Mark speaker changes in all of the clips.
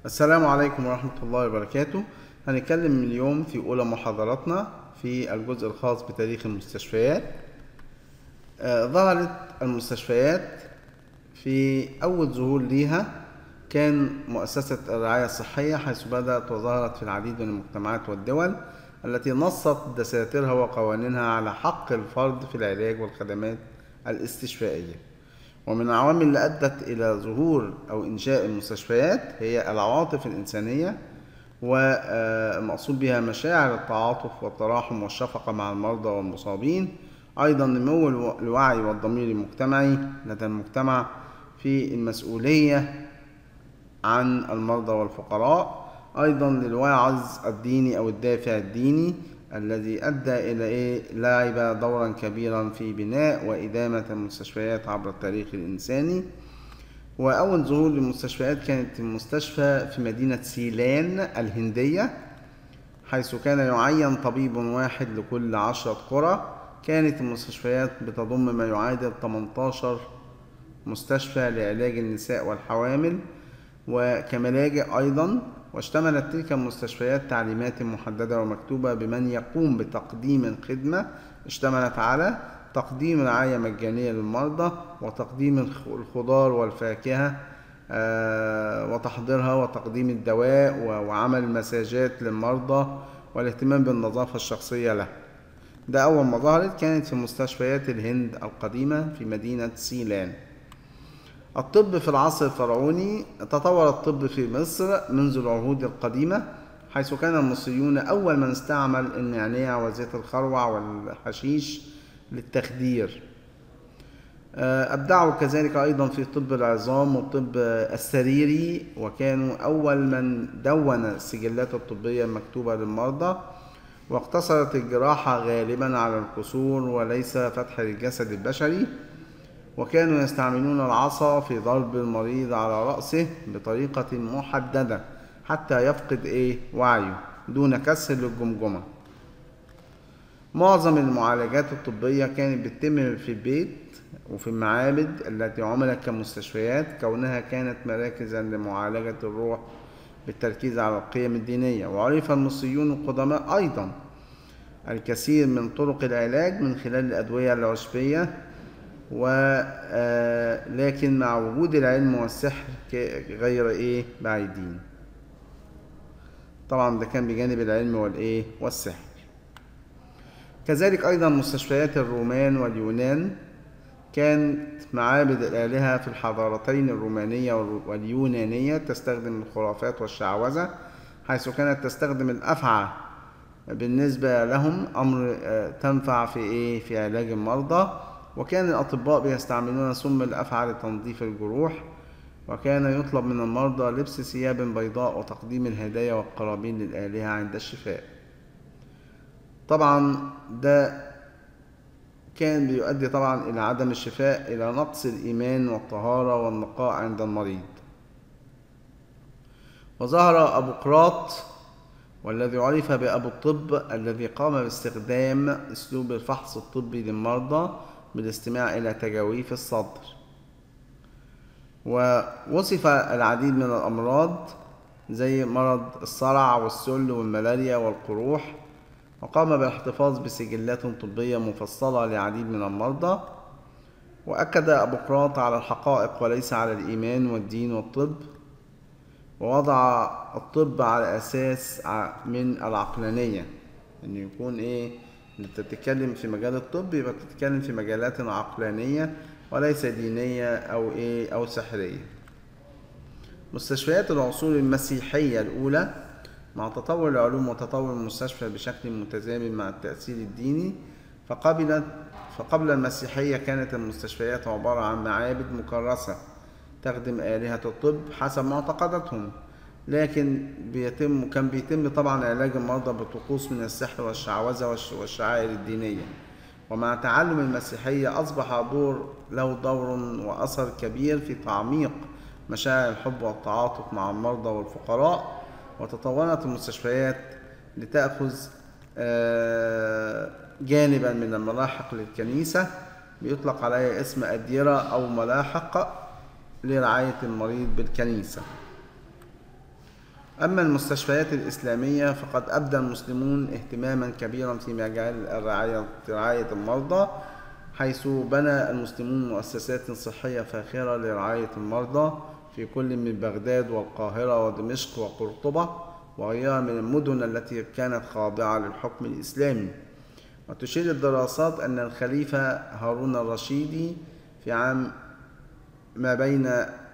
Speaker 1: السلام عليكم ورحمة الله وبركاته. هنتكلم اليوم في أولى محاضراتنا في الجزء الخاص بتاريخ المستشفيات. ظهرت المستشفيات في أول ظهور ليها كان مؤسسة الرعاية الصحية، حيث بدأت وظهرت في العديد من المجتمعات والدول التي نصت دساتيرها وقوانينها على حق الفرد في العلاج والخدمات الاستشفائية. ومن العوامل اللي أدت إلى ظهور أو إنشاء المستشفيات هي العواطف الإنسانية، والمقصود بها مشاعر التعاطف والتراحم والشفقة مع المرضى والمصابين. أيضا نمو الوعي والضمير المجتمعي لدى المجتمع في المسؤولية عن المرضى والفقراء. أيضا للوعظ الديني أو الدافع الديني الذي أدى إلى لعب دورا كبيرا في بناء وإدامة المستشفيات عبر التاريخ الإنساني. وأول ظهور للمستشفيات كانت المستشفى في مدينة سيلان الهندية، حيث كان يعين طبيب واحد لكل 10 قرى. كانت المستشفيات بتضم ما يعادل 18 مستشفى لعلاج النساء والحوامل وكملاجئ أيضا. واشتملت تلك المستشفيات تعليمات محددة ومكتوبة بمن يقوم بتقديم الخدمة. اشتملت على تقديم رعاية مجانية للمرضى، وتقديم الخضار والفاكهة وتحضيرها، وتقديم الدواء، وعمل مساجات للمرضى، والاهتمام بالنظافة الشخصية له. ده أول ما ظهرت كانت في مستشفيات الهند القديمة في مدينة سيلان. الطب في العصر الفرعوني. تطور الطب في مصر منذ العهود القديمة، حيث كان المصريون أول من استعمل النعناع وزيت الخروع والحشيش للتخدير. أبدعوا كذلك أيضا في طب العظام والطب السريري، وكانوا أول من دون السجلات الطبية المكتوبة للمرضى. واقتصرت الجراحة غالبا على الكسور وليس فتح الجسد البشري. وكانوا يستعملون العصا في ضرب المريض على رأسه بطريقة محددة حتى يفقد وعيه دون كسر للجمجمة. معظم المعالجات الطبية كانت بتتم في البيت وفي المعابد التي عملت كمستشفيات، كونها كانت مراكزا لمعالجة الروح بالتركيز على القيم الدينية. وعرف المصريون القدماء أيضا الكثير من طرق العلاج من خلال الأدوية العشبية، ولكن مع وجود العلم والسحر غير بعيدين. طبعا ده كان بجانب العلم والسحر. كذلك أيضا مستشفيات الرومان واليونان كانت معابد الآلهة في الحضارتين الرومانية واليونانية تستخدم الخرافات والشعوذة، حيث كانت تستخدم الأفعى بالنسبة لهم، أمر تنفع في علاج المرضى. وكان الأطباء بيستعملون سم الأفعى لتنظيف الجروح. وكان يطلب من المرضى لبس ثياب بيضاء وتقديم الهدايا والقرابين للآلهة عند الشفاء. طبعا ده كان بيؤدي طبعا إلى عدم الشفاء، إلى نقص الإيمان والطهارة والنقاء عند المريض. وظهر أبوقراط، والذي عرف بأبو الطب، الذي قام باستخدام أسلوب الفحص الطبي للمرضى بالاستماع إلى تجاويف الصدر. ووصف العديد من الأمراض زي مرض الصرع والسل والملاريا والقروح، وقام بالاحتفاظ بسجلات طبية مفصلة لعديد من المرضى. وأكد أبوقراط على الحقائق وليس على الإيمان والدين والطب، ووضع الطب على أساس من العقلانية، إنه يكون انت بتتكلم في مجال الطب يبقى بتتكلم في مجالات عقلانية وليس دينية أو سحرية. مستشفيات العصور المسيحية الأولى. مع تطور العلوم وتطور المستشفى بشكل متزامن مع التأثير الديني، فقبل المسيحية كانت المستشفيات عبارة عن معابد مكرسة تخدم آلهة الطب حسب معتقداتهم، لكن كان بيتم طبعا علاج المرضى بطقوس من السحر والشعوذة والشعائر الدينية. ومع تعلم المسيحية أصبح له دور وأثر كبير في تعميق مشاعر الحب والتعاطف مع المرضى والفقراء. وتطورت المستشفيات لتأخذ جانبا من الملاحق للكنيسة بيطلق عليها اسم أديرة أو ملاحق لرعاية المريض بالكنيسة. أما المستشفيات الإسلامية فقد أبدى المسلمون اهتماما كبيرا في مجال رعاية المرضى، حيث بنى المسلمون مؤسسات صحية فاخرة لرعاية المرضى في كل من بغداد والقاهرة ودمشق وقرطبة وغيرها من المدن التي كانت خاضعة للحكم الإسلامي. وتشير الدراسات أن الخليفة هارون الرشيدي في عام ما بين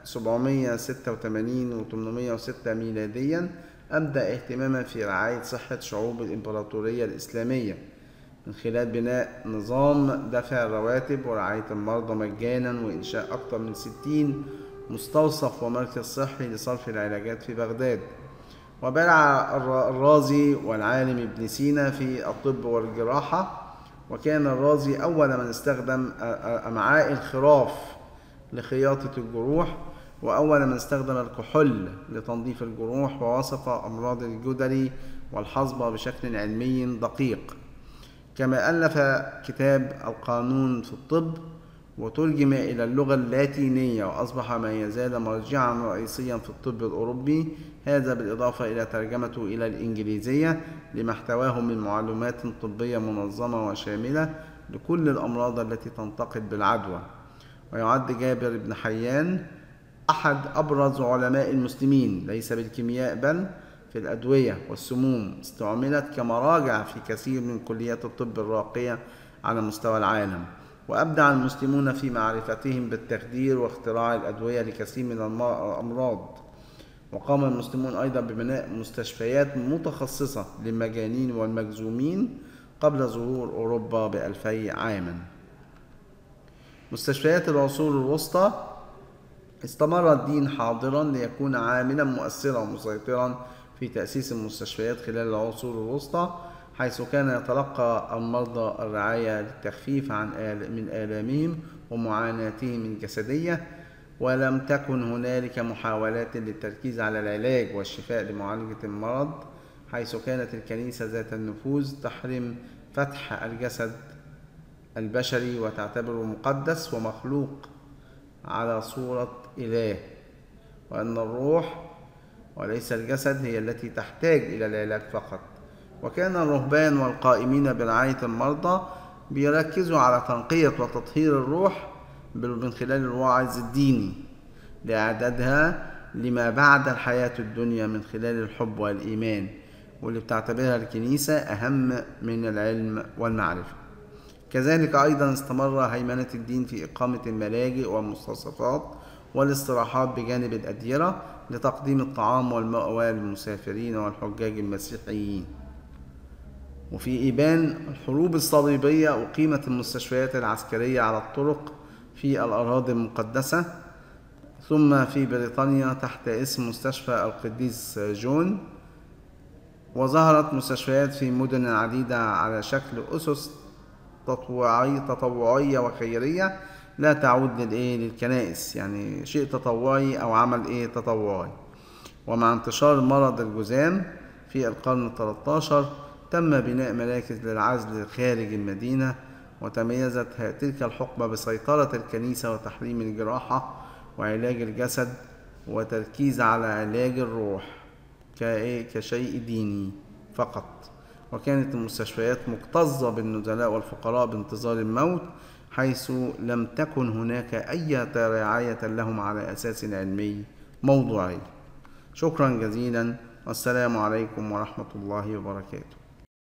Speaker 1: 786 و 806 ميلاديا أبدى اهتماما في رعاية صحة شعوب الإمبراطورية الإسلامية من خلال بناء نظام دفع الرواتب ورعاية المرضى مجانا وإنشاء أكثر من 60 مستوصف ومركز صحي لصرف العلاجات في بغداد. وبرع الرازي والعالم ابن سينا في الطب والجراحة، وكان الرازي أول من استخدم أمعاء الخراف لخياطة الجروح، وأول من استخدم الكحول لتنظيف الجروح، ووصف أمراض الجدري والحصبة بشكل علمي دقيق. كما ألف كتاب القانون في الطب وترجم إلى اللغة اللاتينية، وأصبح ما يزال مرجعا رئيسيا في الطب الأوروبي، هذا بالإضافة إلى ترجمته إلى الإنجليزية لما احتواه من معلومات طبية منظمة وشاملة لكل الأمراض التي تنتقل بالعدوى. ويعد جابر بن حيان أحد أبرز علماء المسلمين ليس بالكيمياء بل في الأدوية والسموم، استعملت كمراجع في كثير من كليات الطب الراقية على مستوى العالم. وأبدع المسلمون في معرفتهم بالتخدير واختراع الأدوية لكثير من الأمراض. وقام المسلمون أيضا ببناء مستشفيات متخصصة للمجانين والمجذومين قبل ظهور أوروبا ب2000 عاما. مستشفيات العصور الوسطى استمر الدين حاضرا ليكون عاملا مؤثرا ومسيطرا في تأسيس المستشفيات خلال العصور الوسطى، حيث كان يتلقى المرضى الرعاية للتخفيف من آلامهم ومعاناتهم الجسدية، ولم تكن هنالك محاولات للتركيز على العلاج والشفاء لمعالجة المرض، حيث كانت الكنيسة ذات النفوذ تحرم فتح الجسد البشري وتعتبره مقدس ومخلوق على صورة إله، وأن الروح وليس الجسد هي التي تحتاج إلى العلاج فقط. وكان الرهبان والقائمين برعاية المرضى بيركزوا على تنقية وتطهير الروح من خلال الوعظ الديني لإعدادها لما بعد الحياة الدنيا من خلال الحب والإيمان، واللي بتعتبرها الكنيسة أهم من العلم والمعرفة. كذلك أيضا استمر هيمنة الدين في إقامة الملاجئ والمستوصفات والاستراحات بجانب الأديرة لتقديم الطعام والمأوى للمسافرين والحجاج المسيحيين. وفي إبان الحروب الصليبية أقيمت المستشفيات العسكرية على الطرق في الأراضي المقدسة، ثم في بريطانيا تحت اسم مستشفى القديس جون، وظهرت مستشفيات في مدن عديدة على شكل أسس تطوعية وخيرية لا تعود للكنائس، يعني شيء تطوعي أو عمل تطوعي. ومع انتشار مرض الجذام في القرن ال13 تم بناء مراكز للعزل خارج المدينة، وتميزت تلك الحقبة بسيطرة الكنيسة وتحريم الجراحة وعلاج الجسد وتركيز على علاج الروح كشيء ديني فقط. وكانت المستشفيات مكتظة بالنزلاء والفقراء بانتظار الموت، حيث لم تكن هناك أي رعاية لهم على أساس علمي موضوعي. شكرا جزيلا، والسلام عليكم ورحمة الله وبركاته.